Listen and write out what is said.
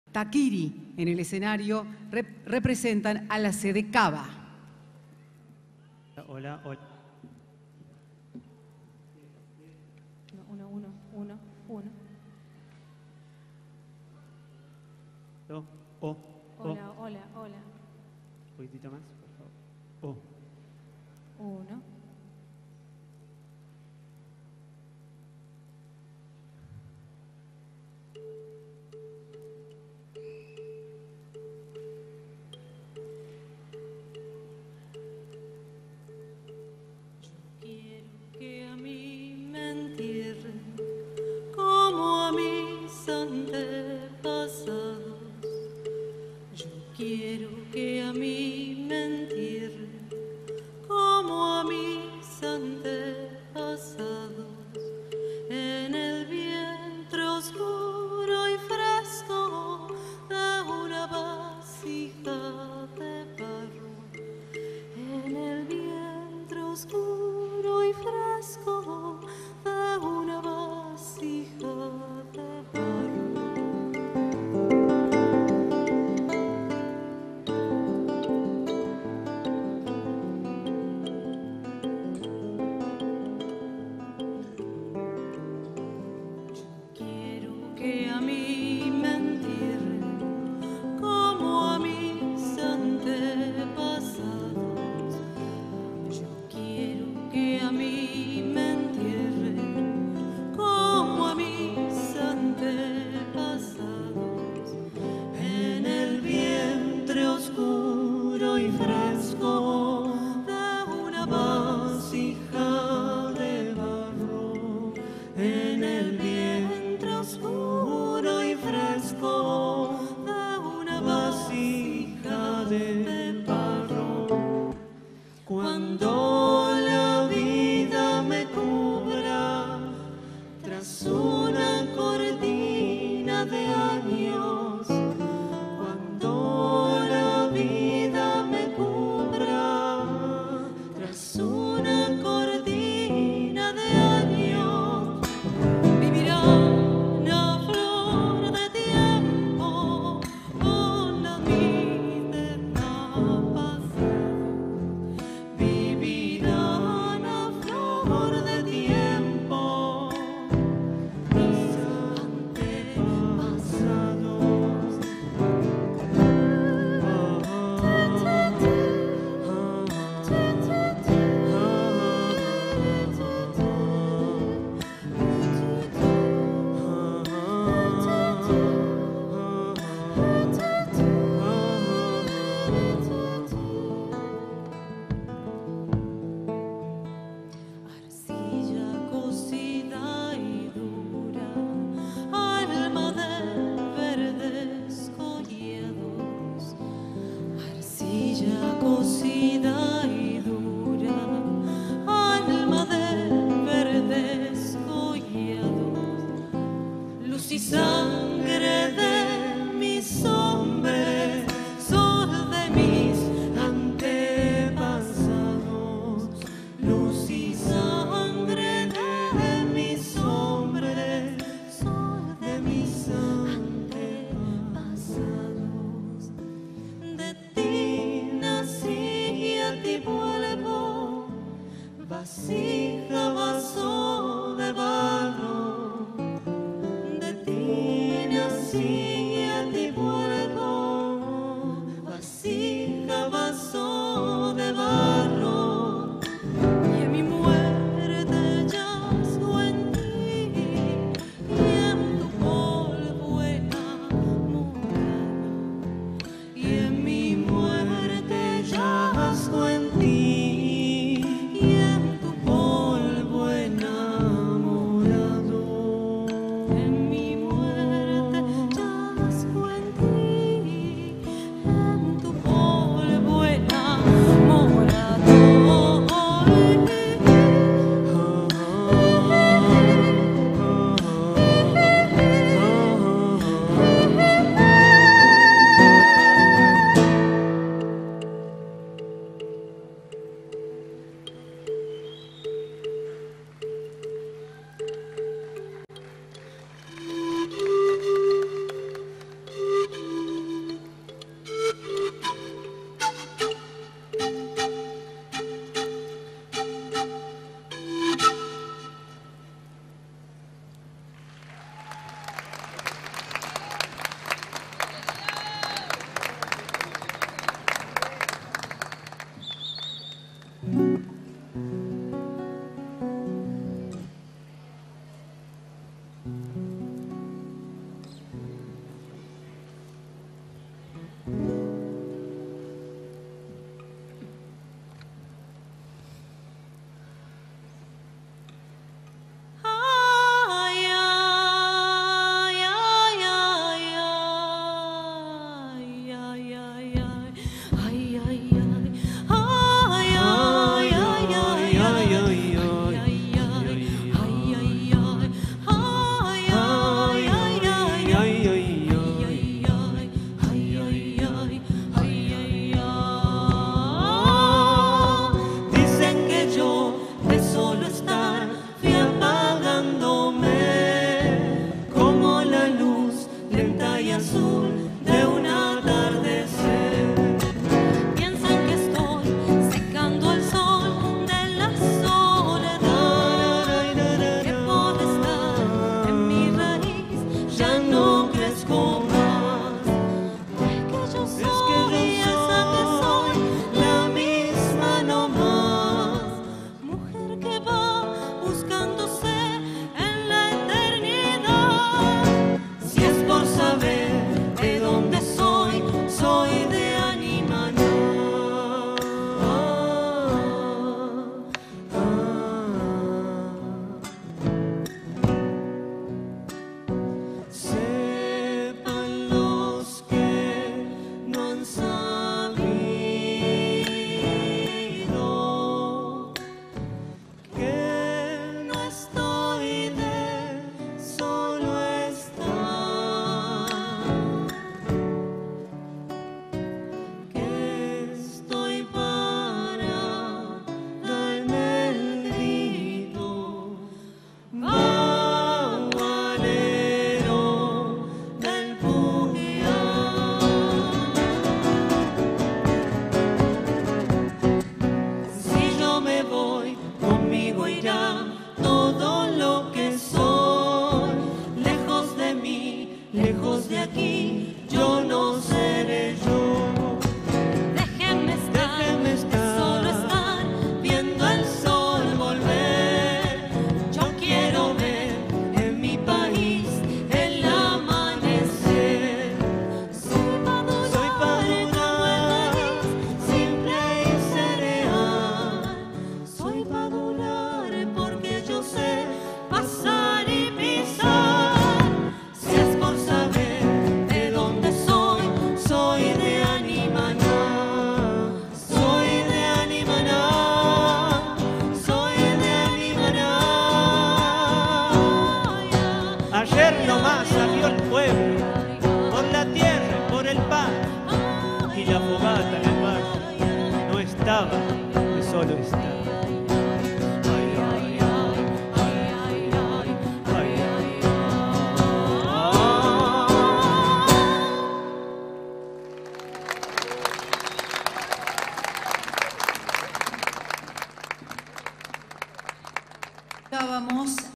Taquiri en el escenario representan a la sede Cava. Hola, hola. Uno. Hola. Un poquitito más, por favor. Uno. Que a mí me entierren como a mis antepasados. Yo quiero que a mí me entierren como a mis antepasados, en el vientre oscuro y fresco de una vasija de barro, en el vientre oscuro y fresco de una vasija de barro. azul de un atardecer. Piensan que estoy secando el sol de la soledad, que por estar en mi raíz ya no crezco más. Es que yo soy esa que soy, la misma nomás, mujer que va buscándose en la eternidad. Si es por saber de dónde soy, soy de Animaná. Sepan los que no han sabido que no estoy de solo estar, que estoy parada en el grito bagualero del Pugial. Si yo me voy, conmigo irá todo lo que soy. Lejos de mí, lejos de aquí, yo no seré yo. Déjenme estar, solo estar, viendo el sol volver. Yo quiero ver en mi país el amanecer. Soy padurar, simple y cereal. Soy padurar porque yo sé pasar y pisar. Si es por saber de dónde soy, soy de Animaná. Soy de Animaná, soy de Animaná. Ayer nomás salió el pueblo por la tierra